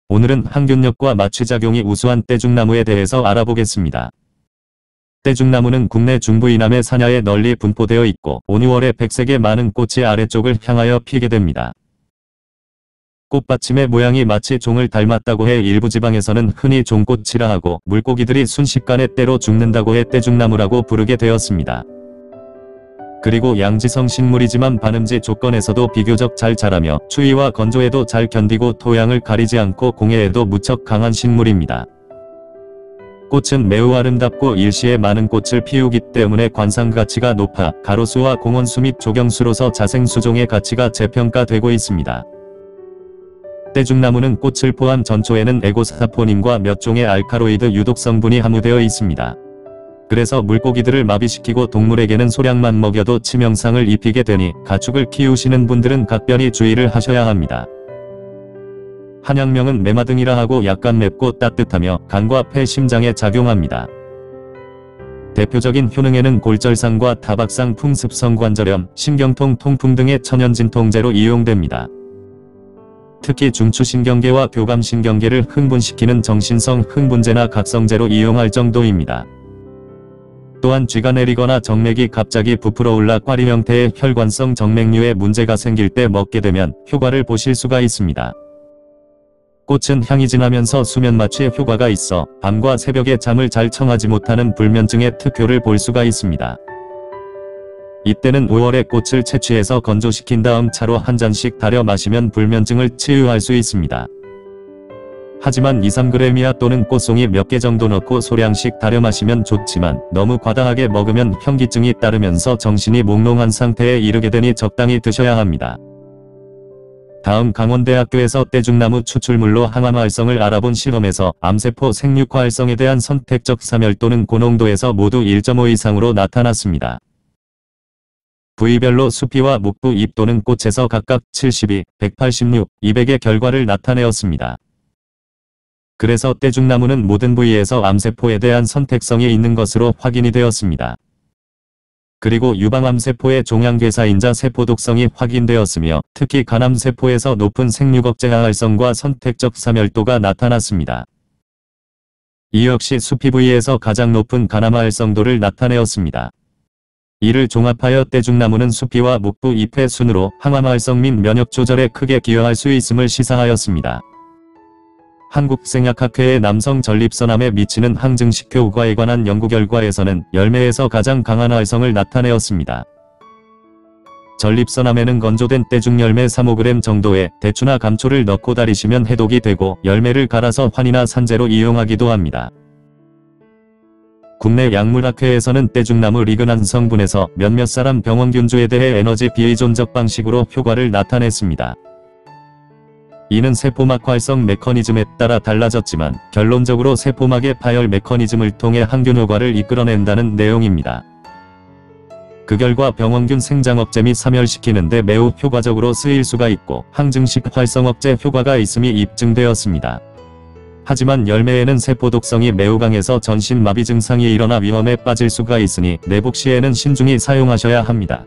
오늘은 항균력과 마취작용이 우수한 떼죽나무에 대해서 알아보겠습니다. 떼죽나무는 국내 중부 이남의 산야에 널리 분포되어 있고 5, 6월에 백색의 많은 꽃이 아래쪽을 향하여 피게 됩니다. 꽃받침의 모양이 마치 종을 닮았다고 해 일부 지방에서는 흔히 종꽃이라 하고 물고기들이 순식간에 때로 죽는다고 해 떼죽나무라고 부르게 되었습니다. 그리고 양지성 식물이지만 반음지 조건에서도 비교적 잘 자라며 추위와 건조에도 잘 견디고 토양을 가리지 않고 공해에도 무척 강한 식물입니다. 꽃은 매우 아름답고 일시에 많은 꽃을 피우기 때문에 관상 가치가 높아 가로수와 공원수 및 조경수로서 자생수종의 가치가 재평가되고 있습니다. 떼죽나무는 꽃을 포함 전초에는 에고사포닌과 몇 종의 알카로이드 유독 성분이 함유되어 있습니다. 그래서 물고기들을 마비시키고 동물에게는 소량만 먹여도 치명상을 입히게 되니 가축을 키우시는 분들은 각별히 주의를 하셔야 합니다. 한약명은 메마등이라 하고 약간 맵고 따뜻하며 간과 폐, 심장에 작용합니다. 대표적인 효능에는 골절상과 타박상, 풍습성 관절염, 신경통, 통풍 등의 천연진통제로 이용됩니다. 특히 중추신경계와 교감신경계를 흥분시키는 정신성 흥분제나 각성제로 이용할 정도입니다. 또한 쥐가 내리거나 정맥이 갑자기 부풀어 올라 꽈리 형태의 혈관성 정맥류에 문제가 생길 때 먹게 되면 효과를 보실 수가 있습니다. 꽃은 향이 진하면서 수면 마취에 효과가 있어 밤과 새벽에 잠을 잘 청하지 못하는 불면증의 특효를 볼 수가 있습니다. 이때는 5월에 꽃을 채취해서 건조시킨 다음 차로 한 잔씩 달여 마시면 불면증을 치유할 수 있습니다. 하지만 2-3g 이하 또는 꽃송이 몇 개 정도 넣고 소량씩 달여 마시면 좋지만 너무 과다하게 먹으면 현기증이 따르면서 정신이 몽롱한 상태에 이르게 되니 적당히 드셔야 합니다. 다음 강원대학교에서 떼죽나무 추출물로 항암 활성을 알아본 실험에서 암세포 생육화 활성에 대한 선택적 사멸 또는 고농도에서 모두 1.5 이상으로 나타났습니다. 부위별로 수피와 목부, 잎 또는 꽃에서 각각 72, 186, 200의 결과를 나타내었습니다. 그래서 떼죽나무는 모든 부위에서 암세포에 대한 선택성이 있는 것으로 확인이 되었습니다. 그리고 유방암세포의 종양괴사인자 세포 독성이 확인되었으며 특히 간암세포에서 높은 생육억제화 활성과 선택적 사멸도가 나타났습니다. 이 역시 수피 부위에서 가장 높은 간암화 활성도를 나타내었습니다. 이를 종합하여 떼죽나무는 수피와 목부, 잎의 순으로 항암 활성 및 면역 조절에 크게 기여할 수 있음을 시사하였습니다. 한국생약학회의 남성 전립선암에 미치는 항증식 효과에 관한 연구 결과에서는 열매에서 가장 강한 활성을 나타내었습니다. 전립선암에는 건조된 떼죽 열매 3-5g 정도의 대추나 감초를 넣고 달이시면 해독이 되고 열매를 갈아서 환이나 산재로 이용하기도 합니다. 국내 약물학회에서는 떼죽나무 리그난 성분에서 몇몇 사람 병원균주에 대해 에너지 비의존적 방식으로 효과를 나타냈습니다. 이는 세포막 활성 메커니즘에 따라 달라졌지만 결론적으로 세포막의 파열 메커니즘을 통해 항균 효과를 이끌어낸다는 내용입니다. 그 결과 병원균 생장 억제 및 사멸시키는 데 매우 효과적으로 쓰일 수가 있고 항증식 활성 억제 효과가 있음이 입증되었습니다. 하지만 열매에는 세포 독성이 매우 강해서 전신 마비 증상이 일어나 위험에 빠질 수가 있으니 내복 시에는 신중히 사용하셔야 합니다.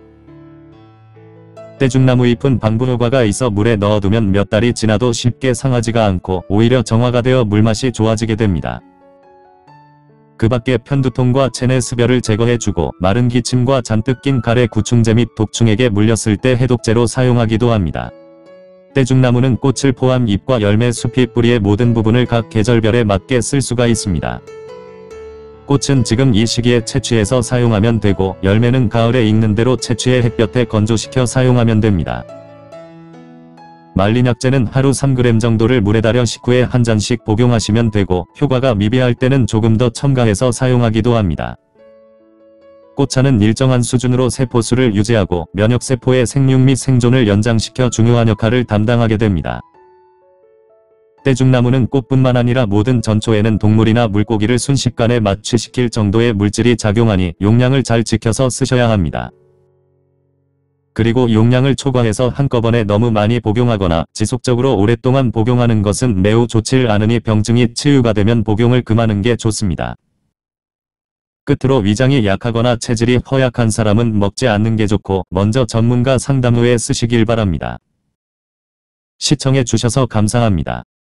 떼죽나무 잎은 방부 효과가 있어 물에 넣어두면 몇 달이 지나도 쉽게 상하지가 않고 오히려 정화가 되어 물맛이 좋아지게 됩니다. 그 밖에 편두통과 체내 습열을 제거해주고 마른 기침과 잔뜩 낀 가래 구충제 및 독충에게 물렸을 때 해독제로 사용하기도 합니다. 떼죽나무는 꽃을 포함 잎과 열매, 수피, 뿌리의 모든 부분을 각 계절별에 맞게 쓸 수가 있습니다. 꽃은 지금 이 시기에 채취해서 사용하면 되고 열매는 가을에 익는 대로 채취해 햇볕에 건조시켜 사용하면 됩니다. 말린 약재는 하루 3g 정도를 물에 달여 식후에 한 잔씩 복용하시면 되고 효과가 미비할 때는 조금 더 첨가해서 사용하기도 합니다. 꽃차는 일정한 수준으로 세포수를 유지하고 면역세포의 생육 및 생존을 연장시켜 중요한 역할을 담당하게 됩니다. 떼죽나무는 꽃뿐만 아니라 모든 전초에는 동물이나 물고기를 순식간에 마취시킬 정도의 물질이 작용하니 용량을 잘 지켜서 쓰셔야 합니다. 그리고 용량을 초과해서 한꺼번에 너무 많이 복용하거나 지속적으로 오랫동안 복용하는 것은 매우 좋지 않으니 병증이 치유가 되면 복용을 금하는 게 좋습니다. 끝으로 위장이 약하거나 체질이 허약한 사람은 먹지 않는 게 좋고 먼저 전문가 상담 후에 쓰시길 바랍니다. 시청해 주셔서 감사합니다.